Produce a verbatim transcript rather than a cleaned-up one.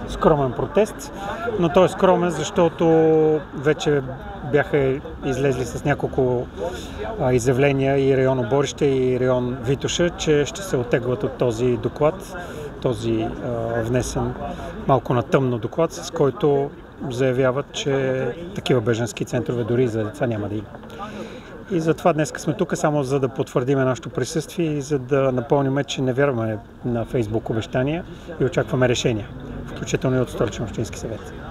скромен протест, но той е скромен, защото вече бяха излезли с няколко а, изявления и район Оборище и район Витоша, че ще се оттеглят от този доклад, този а, внесен малко на тъмно доклад, с който заявяват, че такива бежански центрове дори за деца няма да има. И затова днес сме тук, само за да потвърдим нашето присъствие и за да напомним, че не вярваме на Фейсбук обещания и очакваме решения, включително и от Столичен общински съвет.